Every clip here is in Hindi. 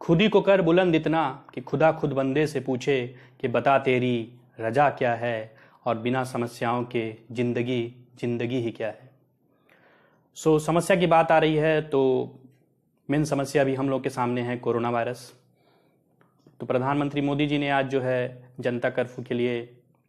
खुद ही को कर बुलंद इतना कि खुदा खुद बंदे से पूछे कि बता तेरी रजा क्या है, और बिना समस्याओं के जिंदगी जिंदगी ही क्या है। सो समस्या की बात आ रही है तो मेन समस्या भी हम लोग के सामने है कोरोना वायरस। तो प्रधानमंत्री मोदी जी ने आज जो है जनता कर्फ्यू के लिए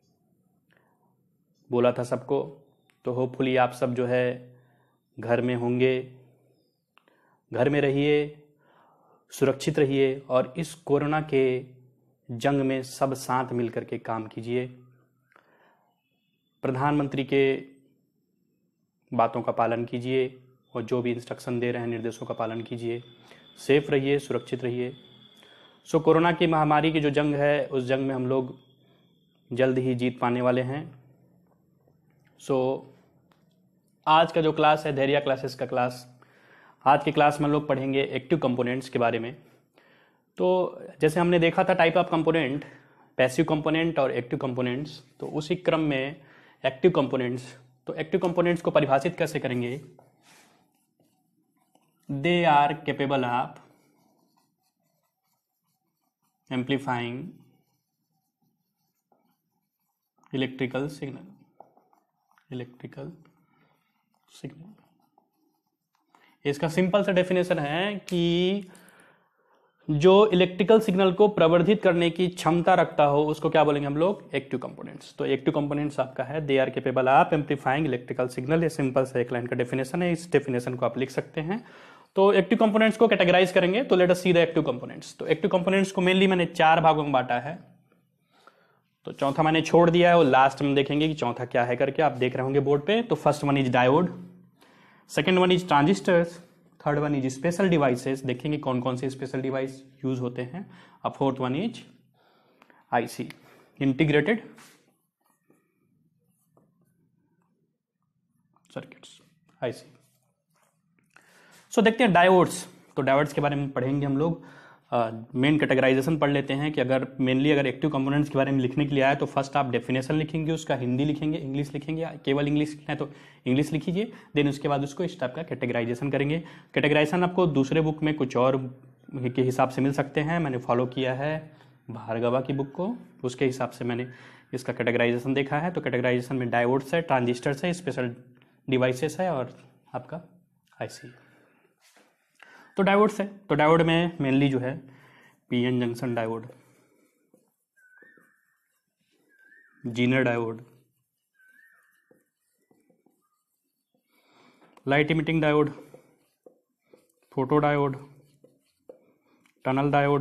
बोला था सबको, तो होपफुली आप सब जो है घर में होंगे, घर में रहिए, सुरक्षित रहिए और इस कोरोना के जंग में सब साथ मिलकर के काम कीजिए। प्रधानमंत्री के बातों का पालन कीजिए और जो भी इंस्ट्रक्शन दे रहे हैं निर्देशों का पालन कीजिए। सेफ रहिए, सुरक्षित रहिए। सो कोरोना की महामारी की जो जंग है उस जंग में हम लोग जल्द ही जीत पाने वाले हैं। सो आज का जो क्लास है धैर्य क्लासेस का क्लास, आज की क्लास में हम लोग पढ़ेंगे एक्टिव कंपोनेंट्स के बारे में। तो जैसे हमने देखा था type of component, passive component और एक्टिव कंपोनेंट्स, तो उसी क्रम में एक्टिव कंपोनेंट्स। तो एक्टिव कंपोनेंट्स को परिभाषित कैसे करेंगे? They are capable of amplifying electrical signal. इसका सिंपल सा डेफिनेशन है कि जो इलेक्ट्रिकल सिग्नल को प्रवर्धित करने की क्षमता रखता हो उसको क्या बोलेंगे हम लोग? Active components. तो एक्टिव कंपोनेंट्स आपका है they are capable of amplifying electrical signal. ये सिंपल सा एक लाइन का डेफिनेशन है, इस डेफिनेशन को आप लिख सकते हैं। तो एक्टिव कंपोनेंट्स को कैटेगराइज करेंगे, तो let us see the active components. तो एक्टिव कंपोनेंट्स को मेनली मैंने 4 भागों में बांटा है, तो चौथा मैंने छोड़ दिया है और लास्ट में देखेंगे कि चौथा क्या है करके। आप देख रहे होंगे बोर्ड पे। तो first one is diode, second one is transistors, third one is special devices, देखेंगे कौन कौन से स्पेशल डिवाइस यूज होते हैं, और fourth one is IC, integrated circuits, IC. So देखते हैं डायोड्स। तो डायोड्स के बारे में पढ़ेंगे हम लोग। मेन कैटेगराइजेशन पढ़ लेते हैं कि अगर मेनली अगर एक्टिव कंपोनेंट्स के बारे में लिखने के लिए आए तो फर्स्ट आप डेफिनेशन लिखेंगे, उसका हिंदी लिखेंगे, इंग्लिश लिखेंगे, केवल इंग्लिश लिखना है तो इंग्लिश लिख लीजिए। देन उसके बाद उसको इस टाइप का कैटेगराइजेशन करेंगे। कैटेगराइजेशन आपको दूसरे बुक में कुछ और के हिसाब से मिल सकते हैं। मैंने फॉलो किया है भार्गवा की बुक को, उसके हिसाब से मैंने इसका कैटेगराइजेशन देखा है। तो कैटेगराइजेशन में डायोड्स है, ट्रांजिस्टर्स है, स्पेशल डिवाइसेस है और आपका आईसी। तो डायोड्स है, तो डायोड में मेनली जो है PN junction diode, zener diode, light emitting diode, photo diode, tunnel diode,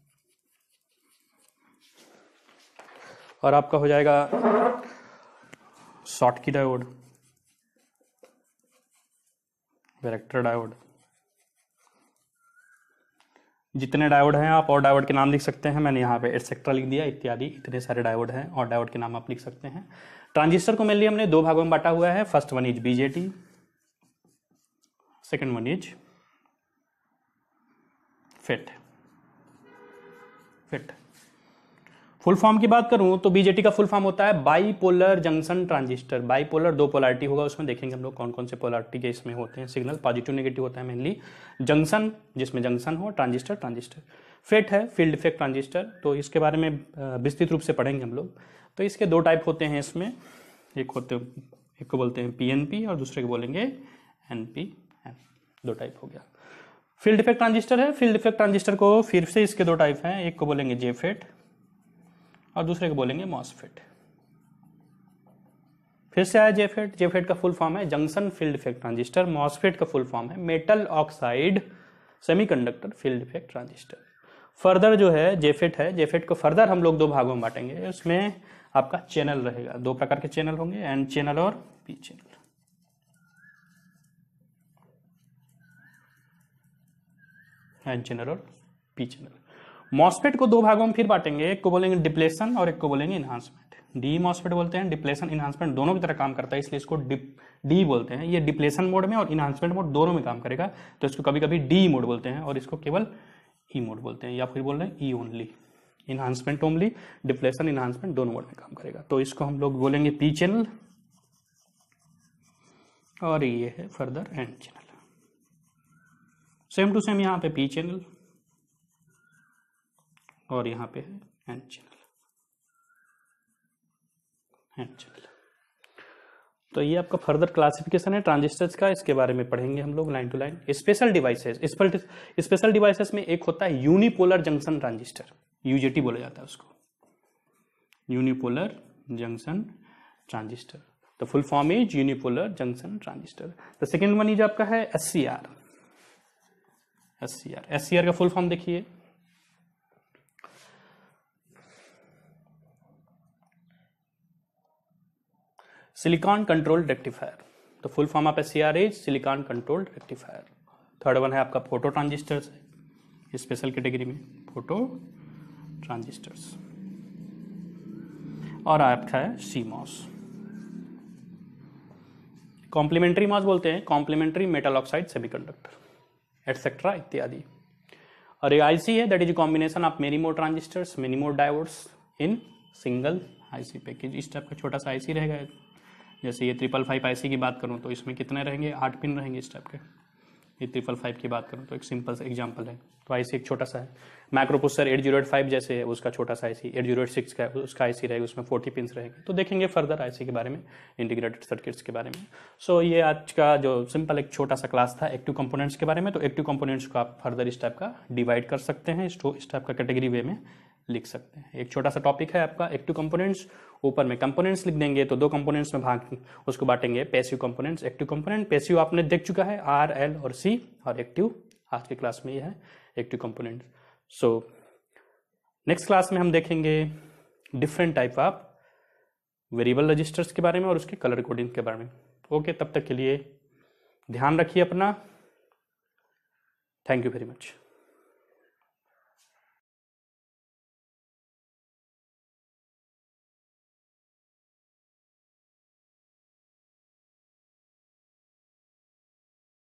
और आपका हो जाएगा शॉर्टकी डायोड, वैरेक्टर डायोड। जितने डायोड हैं आप और डायोड के नाम लिख सकते हैं, मैंने यहाँ पे एटसेट्रा लिख दिया, इत्यादि इतने सारे डायोड हैं और डायोड के नाम आप लिख सकते हैं। ट्रांजिस्टर को मेनली हमने 2 भागों में बांटा हुआ है। First one is BJT, second one is FET. Full form की बात करूं तो बीजेटी का फुल फॉर्म होता है bipolar junction transistor. Bipolar 2 polarity होगा, उसमें देखेंगे हम लोग कौन कौन से पोलैरिटी के इसमें होते हैं सिग्नल, पॉजिटिव नेगेटिव होता है मेनली। जंक्शन जिसमें जंक्शन हो, ट्रांजिस्टर। फेट है फील्ड इफेक्ट ट्रांजिस्टर, तो इसके बारे में विस्तृत रूप से पढ़ेंगे हम लोग। तो इसके 2 टाइप होते हैं इसमें, एक को बोलते हैं पीएनपी और दूसरे को बोलेंगे एनपीएन। 2 टाइप हो गया। फील्ड इफेक्ट ट्रांजिस्टर है, फील्ड इफेक्ट ट्रांजिस्टर को फिर से इसके 2 टाइप हैं, एक को बोलेंगे जेफेट और दूसरे को बोलेंगे मॉसफेट। फिर से आया जेफेट। जेफेट का फुल फॉर्म है junction field effect transistor. MOSFET का फुल फॉर्म है metal oxide semiconductor field effect transistor. Further जो है जेफेट है, जेफेट को फर्दर हम लोग 2 भागों में बांटेंगे। उसमें आपका चैनल रहेगा, 2 प्रकार के चैनल होंगे, एन चैनल और पी चैनल। एन चैनल और पी चैनल। मॉसफेट को 2 भागों में फिर बांटेंगे, एक को बोलेंगे डिप्लेशन और एक को बोलेंगे इन्हांसमेंट। डी मॉसफेट बोलते हैं, डिप्लेशन इन्हांसमेंट दोनों की तरह काम करता है, इसलिए इसको डी बोलते हैं। ये डिप्लेशन मोड में और इन्हांसमेंट मोड दोनों में काम करेगा, तो इसको कभी कभी डी मोड बोलते हैं और इसको केवल ई मोड बोलते हैं, या फिर बोल रहे हैं E only. Enhancement only, depletion enhancement दोनों मोड में काम करेगा। तो इसको हम लोग बोलेंगे पी चैनल और ये है further N channel. Same to same यहाँ पे पी चैनल और यहाँ पे है एन चैनल, एन चैनल। तो ये आपका फर्दर क्लासिफिकेशन है ट्रांजिस्टर्स का, इसके बारे में पढ़ेंगे हम लोग line to line. Special devices, special devices में एक होता है यूनिपोलर जंक्शन ट्रांजिस्टर, यूजेटी बोला जाता है उसको, unipolar junction transistor. The full form is unipolar junction transistor. The second one is आपका है एससीआर। एससीआर का फुल फॉर्म देखिए, सिलिकॉन कंट्रोल्ड रेक्टिफायर। तो full form of SCR is silicon controlled rectifier. Third one है आपका फोटो ट्रांजिस्टर्स, स्पेशल कैटेगरी में फोटो ट्रांजिस्टर्स। और आपका है सीमॉस, कॉम्प्लीमेंट्री मॉस बोलते हैं, complementary metal oxide semiconductor etcetera इत्यादि। और एक आईसी है that is combination of many more transistors, many more diodes in single IC package. इस टाइप का छोटा सा आईसी रहेगा। जैसे ये 555 आईसी की बात करूं तो इसमें कितने रहेंगे, 8 पिन रहेंगे इस टाइप के। ये 555 की बात करूं तो एक सिंपल सा एग्जांपल है। तो आईसी एक छोटा सा है। माइक्रोप्रोसेसर 8085 जैसे है उसका छोटा सा आईसी, 8086 का उसका आईसी रहेगा, उसमें 40 पिन्स रहेंगे। तो देखेंगे फर्दर आईसी के बारे में, इंटीग्रेटेड सर्किट्स के बारे में। सो ये आज का जो सिंपल एक छोटा सा क्लास था एक्टिव कंपोनेंट्स के बारे में। तो एक्टिव कंपोनेंट्स को आप फर्दर इस टाइप का डिवाइड कर सकते हैं, इस टाइप का कैटेगरी वे में लिख सकते हैं। एक छोटा सा टॉपिक है आपका एक्टिव कंपोनेंट्स, ऊपर में कंपोनेंट्स लिख देंगे तो दो कंपोनेंट्स में उसको बांटेंगे, passive components, active component. Passive आपने देख चुका है आर, एल और सी, और एक्टिव आज के क्लास में ये है active component. So next class में हम देखेंगे different type of variable resistors के बारे में और उसके कलर कोडिंग के बारे में। ओके, तब तक के लिए ध्यान रखिए अपना। Thank you very much.